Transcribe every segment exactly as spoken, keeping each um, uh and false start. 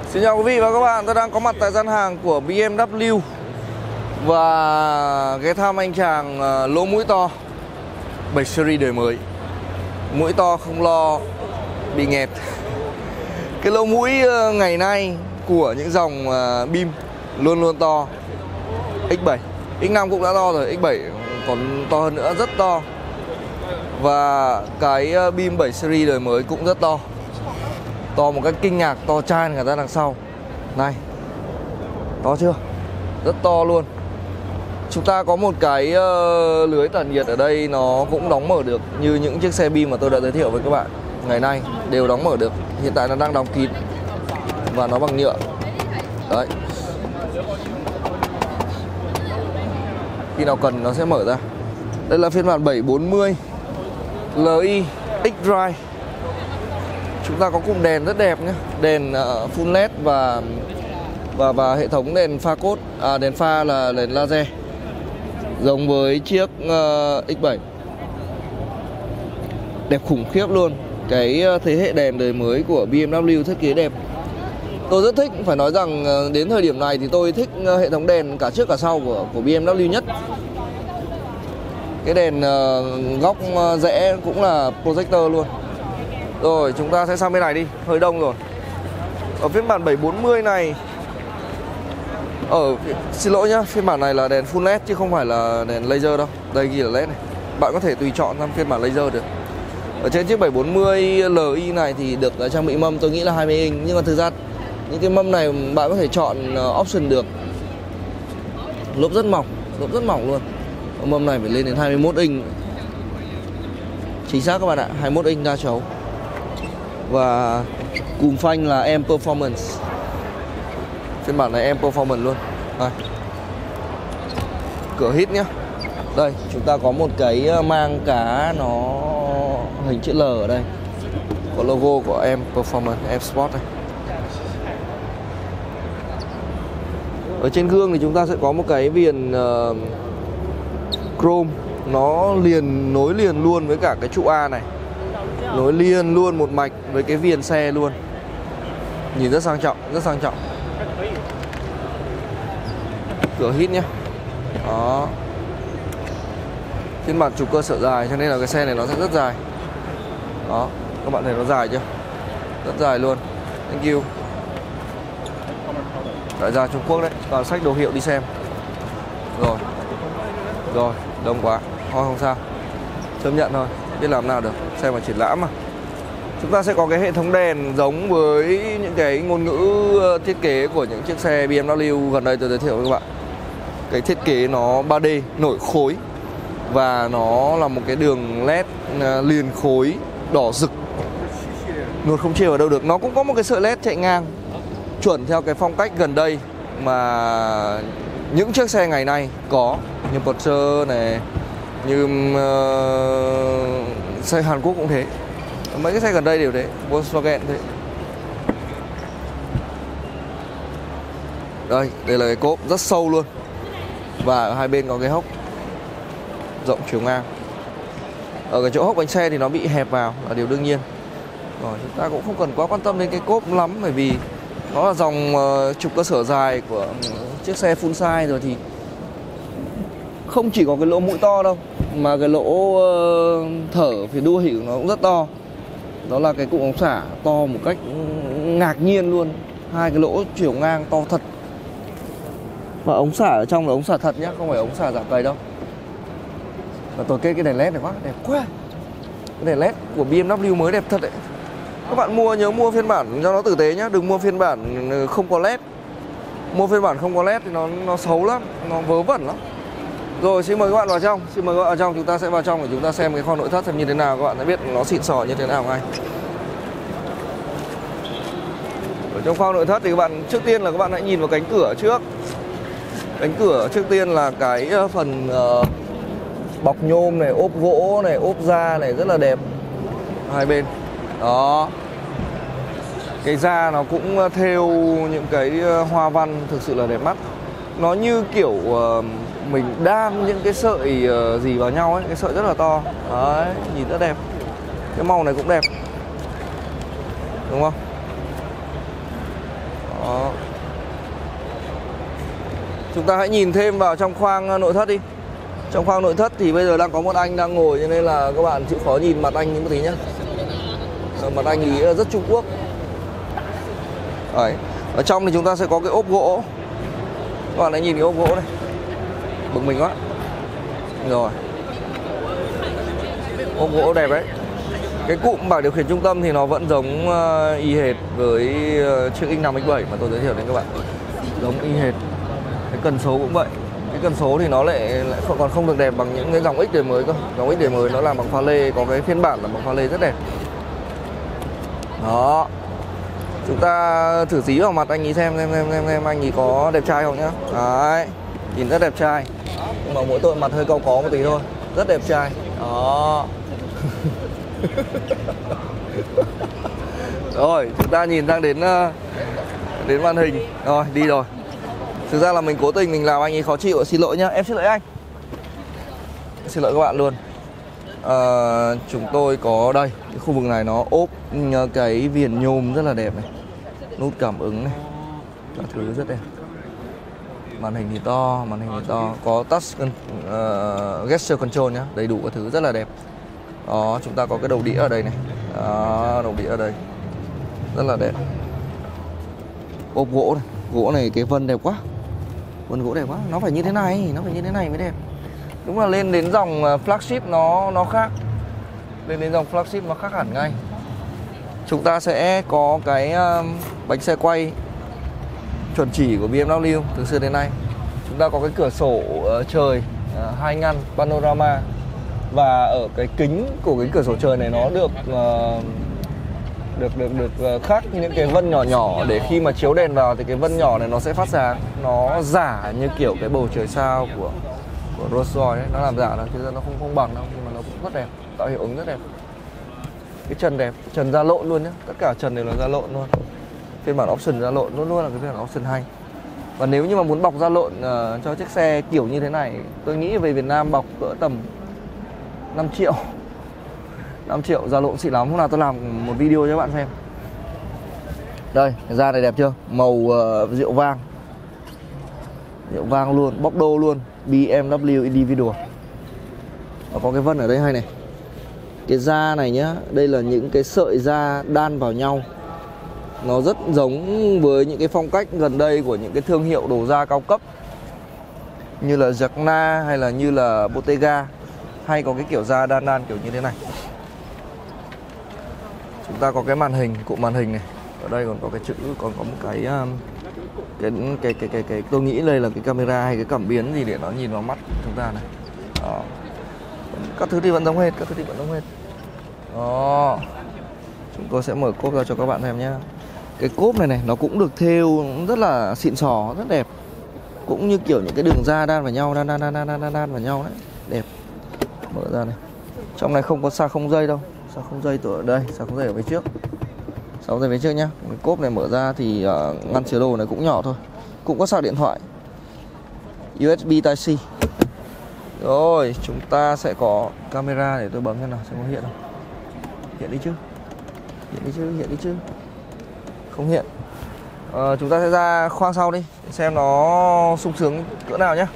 Xin chào quý vị và các bạn, tôi đang có mặt tại gian hàng của bê em vê và ghé thăm anh chàng lỗ mũi to bảy series đời mới. Mũi to không lo bị nghẹt. Cái lỗ mũi ngày nay của những dòng beam luôn luôn to. ích bảy, ích năm cũng đã to rồi, ích bảy còn to hơn nữa, rất to. Và cái beam bảy series đời mới cũng rất to. To một cách kinh ngạc, to chan cả ra đằng sau. Này, to chưa? Rất to luôn. Chúng ta có một cái uh, lưới tản nhiệt ở đây, nó cũng đóng mở được như những chiếc xe beam mà tôi đã giới thiệu với các bạn ngày nay, đều đóng mở được. Hiện tại nó đang đóng kín và nó bằng nhựa. Đấy. Khi nào cần nó sẽ mở ra. Đây là phiên bản bảy bốn mươi L I X-Drive. Chúng ta có cụm đèn rất đẹp nhé, đèn uh, full led và và và hệ thống đèn pha cốt, à, đèn pha là đèn laser, giống với chiếc uh, ích bảy. Đẹp khủng khiếp luôn. Cái thế hệ đèn đời mới của bê em vê thiết kế đẹp. Tôi rất thích, phải nói rằng đến thời điểm này thì tôi thích hệ thống đèn cả trước cả sau của của bê em vê nhất. Cái đèn uh, góc rẽ cũng là projector luôn. Rồi, chúng ta sẽ sang bên này đi, hơi đông rồi. Ở phiên bản bảy bốn mươi này, ở xin lỗi nhá, phiên bản này là đèn full led chứ không phải là đèn laser đâu. Đây ghi là led này. Bạn có thể tùy chọn sang phiên bản laser được. Ở trên chiếc bảy bốn mươi L I này thì được trang bị mâm tôi nghĩ là hai mươi inch, nhưng mà thực ra những cái mâm này bạn có thể chọn option được. Lốp rất mỏng, lốp rất mỏng luôn. Mâm này phải lên đến hai mươi mốt inch. Chính xác các bạn ạ, hai mươi mốt inch đa chấu. Và cùm phanh là M Performance. Phiên bản này M Performance luôn. Đây. Cửa hít nhá. Đây, chúng ta có một cái mang cá nó hình chữ L ở đây. Có logo của M Performance, M Sport này. Ở trên gương thì chúng ta sẽ có một cái viền uh, chrome. Nó liền, nối liền luôn với cả cái trụ A này. Nối liền luôn một mạch với cái viền xe luôn. Nhìn rất sang trọng, rất sang trọng. Cửa hít nhé. Đó. Phiên bản trục cơ sở dài cho nên là cái xe này nó sẽ rất dài. Đó, các bạn thấy nó dài chưa? Rất dài luôn. Thank you. Đại gia Trung Quốc đấy, toàn sách đồ hiệu đi xem. Rồi. Rồi, đông quá. Thôi không sao. Chấp nhận thôi, biết làm nào được, xem vào triển lãm mà. Chúng ta sẽ có cái hệ thống đèn giống với những cái ngôn ngữ thiết kế của những chiếc xe bê em vê gần đây tôi giới thiệu với các bạn. Cái thiết kế nó ba D, nổi khối. Và nó là một cái đường led liền khối đỏ rực. Nuột không chê vào đâu được. Nó cũng có một cái sợi led chạy ngang, chuẩn theo cái phong cách gần đây mà những chiếc xe ngày nay có. Như Porsche này, như uh, xe Hàn Quốc cũng thế. Mấy cái xe gần đây đều thế, Volkswagen thế. Đây, đây là cái cốp rất sâu luôn. Và ở hai bên có cái hốc rộng chiều ngang. Ở cái chỗ hốc bánh xe thì nó bị hẹp vào là điều đương nhiên. Rồi, chúng ta cũng không cần quá quan tâm đến cái cốp lắm, bởi vì nó là dòng uh, trục cơ sở dài của chiếc xe full size rồi thì không chỉ có cái lỗ mũi to đâu, mà cái lỗ uh, thở phía đuôi của nó cũng rất to. Đó là cái cụm ống xả to một cách ngạc nhiên luôn. Hai cái lỗ chiều ngang to thật. Và ống xả ở trong là ống xả thật nhá, không phải ống xả giả cầy đâu. Và tôi kê cái đèn led này quá, đẹp quá. Cái đèn led của bê em vê mới đẹp thật đấy. Các bạn mua nhớ mua phiên bản cho nó tử tế nhá, đừng mua phiên bản không có led. Mua phiên bản không có led thì nó nó xấu lắm, nó vớ vẩn lắm. Rồi, xin mời các bạn vào trong, xin mời các bạn vào trong, chúng ta sẽ vào trong để chúng ta xem cái kho nội thất xem như thế nào, các bạn sẽ biết nó xịn sò như thế nào ngay. Ở trong kho nội thất thì các bạn trước tiên là các bạn hãy nhìn vào cánh cửa trước. Cánh cửa trước tiên là cái phần uh, bọc nhôm này, ốp gỗ này, ốp da này rất là đẹp. Hai bên. Đó. Cái da nó cũng thêu những cái hoa văn thực sự là đẹp mắt. Nó như kiểu uh, mình đan những cái sợi uh, gì vào nhau ấy, cái sợi rất là to. Đấy, nhìn rất đẹp. Cái màu này cũng đẹp. Đúng không? Đó. Chúng ta hãy nhìn thêm vào trong khoang nội thất đi. Trong khoang nội thất thì bây giờ đang có một anh đang ngồi, cho nên là các bạn chịu khó nhìn mặt anh một tí nhé. Mặt anh ý rất Trung Quốc. Đấy. Ở trong thì chúng ta sẽ có cái ốp gỗ. Các bạn hãy nhìn cái ốp gỗ này. Bực mình quá. Rồi. Ốp gỗ đẹp đấy. Cái cụm bảng điều khiển trung tâm thì nó vẫn giống uh, y hệt với uh, chiếc X năm X bảy mà tôi giới thiệu đến các bạn. Giống y hệt. Cái cần số cũng vậy. Cái cần số thì nó lại, lại còn không được đẹp bằng những cái dòng X đời mới cơ. Dòng X đời mới nó làm bằng pha lê, có cái phiên bản là bằng pha lê rất đẹp. Đó. Chúng ta thử dí vào mặt anh ấy xem xem xem xem, xem anh ấy có đẹp trai không nhá. Đấy. Nhìn rất đẹp trai. Nhưng mà mỗi tội mặt hơi cau có một tí thôi. Rất đẹp trai. Đó. Rồi, chúng ta nhìn sang đến đến màn hình. Rồi, đi rồi. Thực ra là mình cố tình mình làm anh ấy khó chịu. Xin lỗi nhá, em xin lỗi anh. Xin lỗi các bạn luôn. à, Chúng tôi có đây. Cái khu vực này nó ốp cái viền nhôm rất là đẹp này. Nút cảm ứng này. Các thứ rất đẹp. Màn hình thì to, màn hình thì to. Có touch uh, gesture control nhá. Đầy đủ các thứ rất là đẹp. Đó, chúng ta có cái đầu đĩa ở đây này. Đó, đầu đĩa ở đây. Rất là đẹp. Ốp gỗ này. Gỗ này cái vân đẹp quá. Vân gỗ đẹp quá. Nó phải như thế này. Nó phải như thế này mới đẹp. Đúng là lên đến dòng flagship nó nó khác. Lên đến dòng flagship nó khác hẳn ngay. Chúng ta sẽ có cái um, bánh xe quay chuẩn chỉ của bê em vê từ xưa đến nay. Chúng ta có cái cửa sổ uh, trời uh, hai ngăn panorama. Và ở cái kính của cái cửa sổ trời này nó được uh, được được được uh, khắc những cái vân nhỏ nhỏ, để khi mà chiếu đèn vào thì cái vân nhỏ này nó sẽ phát sáng, nó giả như kiểu cái bầu trời sao của của Rolls Royce ấy. Nó làm giả đâu, chứ nó không không bằng đâu, nhưng mà nó cũng rất đẹp, tạo hiệu ứng rất đẹp. Cái trần đẹp, trần da lộn luôn nhé, tất cả trần đều là da lộn luôn. Phiên bản option da lộn luôn luôn là cái phiên bản option hay. Và nếu như mà muốn bọc da lộn uh, cho chiếc xe kiểu như thế này, tôi nghĩ về Việt Nam bọc cỡ tầm năm triệu. năm triệu da lộn xịn lắm. Hôm nào tôi làm một video cho các bạn xem. Đây, cái da này đẹp chưa? Màu uh, rượu vang. Rượu vang luôn, bóc đô luôn. bê em vê Individual. Nó có cái vân ở đây hay này. Cái da này nhá, đây là những cái sợi da đan vào nhau. Nó rất giống với những cái phong cách gần đây của những cái thương hiệu đồ da cao cấp, như là Jacna hay là như là Bottega, hay có cái kiểu da đan đan kiểu như thế này. Chúng ta có cái màn hình, cụm màn hình này. Ở đây còn có cái chữ, còn có một cái cái cái cái cái, cái tôi nghĩ đây là cái camera hay cái cảm biến gì để nó nhìn vào mắt chúng ta này. Đó. Các thứ thì vẫn giống hết, các thứ thì vẫn giống hết. Đó. Chúng tôi sẽ mở cốp ra cho các bạn xem nhé. Cái cốp này này nó cũng được thêu rất là xịn sò, rất đẹp. Cũng như kiểu những cái đường da đan vào nhau, đan đan đan đan đan, đan vào nhau đấy. Đẹp. Mở ra này. Trong này không có xa không dây đâu. Xa không dây ở đây, xa không dây ở phía trước. Xa không dây phía trước nhá. Cái cốp này mở ra thì uh, ngăn chứa đồ này cũng nhỏ thôi. Cũng có sạc điện thoại u ét bê Type-C. Rồi, chúng ta sẽ có camera, để tôi bấm xem nào, xem có hiện không. Hiện đi chứ. Hiện đi chứ, hiện đi chứ. Không hiện. à, Chúng ta sẽ ra khoang sau đi, xem nó sung sướng cỡ nào nhé.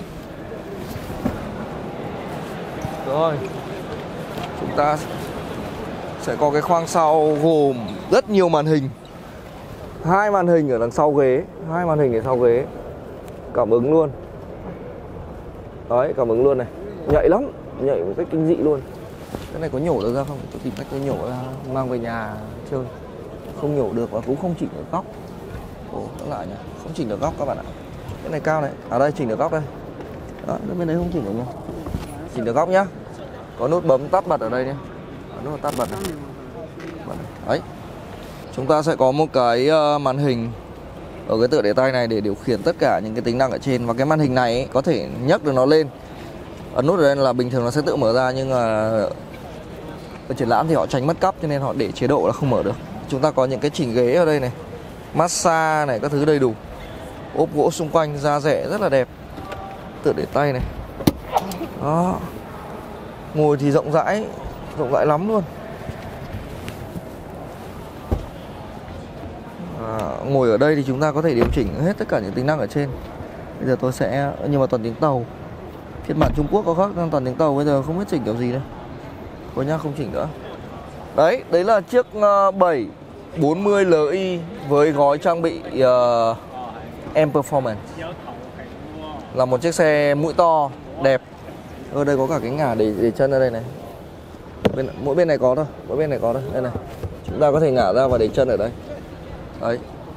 Rồi, chúng ta sẽ có cái khoang sau gồm rất nhiều màn hình. Hai màn hình ở đằng sau ghế. Hai màn hình ở sau ghế. Cảm ứng luôn. Đấy, cảm ứng luôn này. Nhạy lắm, nhạy một cách kinh dị luôn. Cái này có nhổ được ra không? Tôi tìm cách tôi nhổ ra, mang về nhà chơi. Không nhổ được và cũng không chỉnh được góc. Ồ, nó lại nhỉ, không chỉnh được góc các bạn ạ. Cái này cao này, ở đây chỉnh được góc đây. Đó, bên đấy không chỉnh được nhá. Chỉnh được góc nhá. Có nút bấm tắt bật ở đây nhé. Nút tắt bật này. Đấy. Chúng ta sẽ có một cái màn hình ở cái tựa để tay này để điều khiển tất cả những cái tính năng ở trên. Và cái màn hình này ấy, có thể nhấc được nó lên. Ấn nút ở đây là bình thường nó sẽ tự mở ra, nhưng mà ở triển lãm thì họ tránh mất cắp cho nên họ để chế độ là không mở được. Chúng ta có những cái chỉnh ghế ở đây này, massage này, các thứ đầy đủ. Ốp gỗ xung quanh, da rẻ rất là đẹp. Tựa để tay này. Đó. Ngồi thì rộng rãi, rộng rãi lắm luôn. À, ngồi ở đây thì chúng ta có thể điều chỉnh hết tất cả những tính năng ở trên. Bây giờ tôi sẽ, nhưng mà toàn tiếng tàu. Phiên bản Trung Quốc có khác, toàn tiếng tàu, bây giờ không biết chỉnh kiểu gì đây. Thôi nhá, không chỉnh nữa. Đấy, đấy là chiếc uh, bảy bốn mươi L I với gói trang bị uh, M Performance. Là một chiếc xe mũi to, đẹp. Ở đây có cả cái ngả để, để chân ở đây này. Bên, mỗi bên này có thôi, mỗi bên này có thôi. Đây này, chúng ta có thể ngả ra và để chân ở đây. Đấy.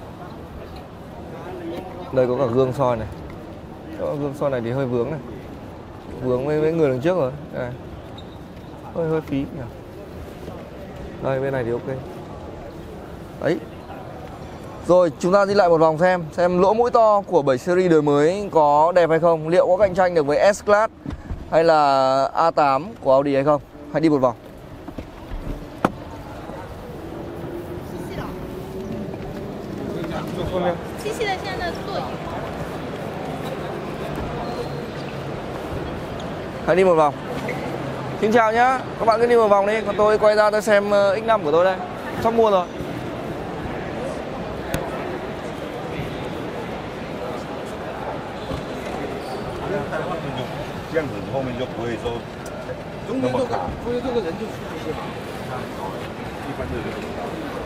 Đây có cả gương soi này. Đó, gương soi này thì hơi vướng này. Vướng với, với người đằng trước rồi. Đây. Hơi hơi phí nhỉ. Đây, bên này thì ok. Đấy. Rồi, chúng ta đi lại một vòng xem Xem lỗ mũi to của bảy series đời mới có đẹp hay không. Liệu có cạnh tranh được với S-Class hay là A tám của Audi hay không. Hãy đi một vòng. Hãy đi một vòng. Xin chào nhá. Các bạn cứ đi một vòng đi. Còn tôi quay ra tôi xem X năm của tôi đây. Sắp mua rồi. 中间这个中间这个人就出去了，一般就是。